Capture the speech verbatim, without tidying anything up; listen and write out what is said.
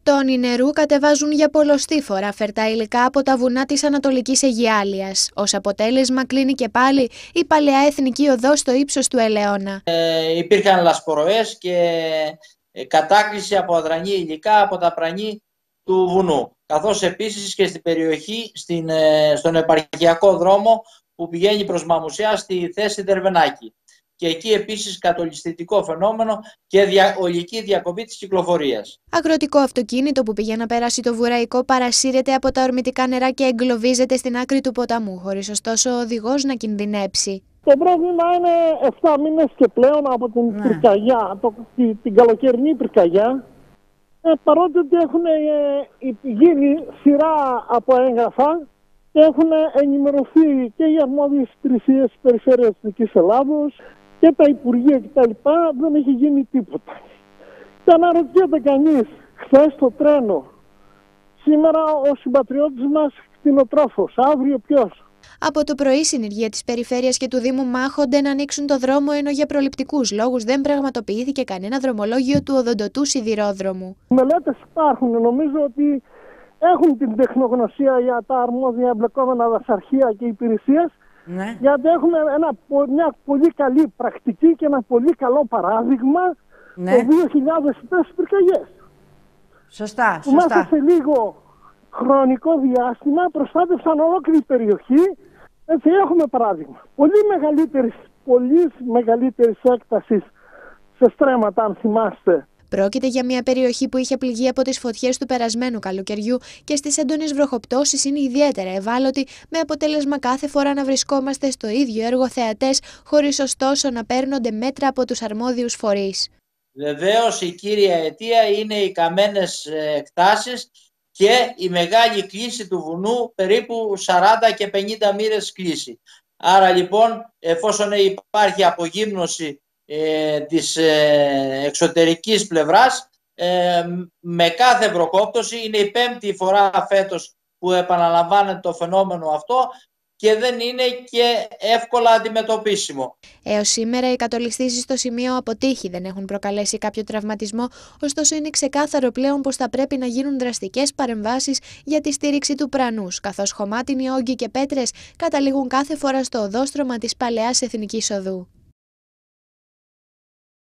Τόνοι νερού κατεβάζουν για πολλοστή φορά φερτά υλικά από τα βουνά της Ανατολικής Αιγιάλειας. Ως αποτέλεσμα κλείνει και πάλι η παλαιά εθνική οδός στο ύψος του Ελαιώνα. Ε, υπήρχαν λασποροές και κατάκληση από αδρανή υλικά από τα πρανή του βουνού. Καθώς επίσης και στην περιοχή, στην, στον επαρχιακό δρόμο που πηγαίνει προς Μαμουσιά στη θέση Δερβενάκη. Και εκεί επίσης κατολιστητικό φαινόμενο και δια, ολική διακοπή της κυκλοφορίας. Αγροτικό αυτοκίνητο που πήγε να περάσει το Βουραϊκό παρασύρεται από τα ορμητικά νερά και εγκλωβίζεται στην άκρη του ποταμού, χωρίς ωστόσο ο οδηγός να κινδυνέψει. Το πρόβλημα είναι επτά μήνες και πλέον από την ναι. πυρκαγιά, το, την, την καλοκαιρινή πυρκαγιά. Ε, παρότι ότι έχουν ε, γίνει σειρά από έγγραφα και έχουν ενημερωθεί και οι αρμόδιες υπηρεσίες της Περιφέρειας Δυτικής Ελλάδος και τα Υπουργεία κτλ. Δεν έχει γίνει τίποτα. Και αναρωτιέται κανείς, χθες το τρένο, σήμερα ο συμπατριώτης μας κτηνοτρόφος, αύριο ποιος? Από το πρωί, συνεργεία της Περιφέρειας και του Δήμου μάχονται να ανοίξουν το δρόμο, ενώ για προληπτικούς λόγους δεν πραγματοποιήθηκε κανένα δρομολόγιο του οδοντοτού σιδηρόδρομου. Μελέτες υπάρχουν. Νομίζω ότι έχουν την τεχνογνωσία για τα αρμόδια εμπλεκόμενα δασαρχεία και υπηρεσίες. Ναι. Γιατί έχουμε ένα, μια πολύ καλή πρακτική και ένα πολύ καλό παράδειγμα ναι. το δύο χιλιάδες στις πυρκαγιές. Σωστά, σωστά. Μέσα σε λίγο χρονικό διάστημα προστάτευσαν ολόκληρη περιοχή. Έτσι έχουμε παράδειγμα. Πολύ μεγαλύτερης, πολύ μεγαλύτερης έκτασης σε στρέμματα, αν θυμάστε. Πρόκειται για μια περιοχή που είχε πληγεί από τις φωτιές του περασμένου καλοκαιριού και στις έντονες βροχοπτώσεις είναι ιδιαίτερα ευάλωτη, με αποτέλεσμα κάθε φορά να βρισκόμαστε στο ίδιο έργο θεατές, χωρίς ωστόσο να παίρνονται μέτρα από τους αρμόδιους φορείς. Βεβαίως η κύρια αιτία είναι οι καμένες εκτάσεις και η μεγάλη κλίση του βουνού, περίπου σαράντα και πενήντα μοίρες κλίση. Άρα λοιπόν, εφόσον υπάρχει απογύμνωση ε, της ε, εξωτερικής πλευράς, ε, με κάθε βροχόπτωση, είναι η πέμπτη φορά φέτος που επαναλαμβάνεται το φαινόμενο αυτό και δεν είναι και εύκολα αντιμετωπίσιμο. Έως σήμερα οι κατολιστήσεις στο σημείο από τύχη δεν έχουν προκαλέσει κάποιο τραυματισμό, ωστόσο είναι ξεκάθαρο πλέον πως θα πρέπει να γίνουν δραστικές παρεμβάσεις για τη στήριξη του πρανούς, καθώς χωμάτινοι όγκοι και πέτρες καταλήγουν κάθε φορά στο οδόστρωμα της παλαιάς εθνικής οδού.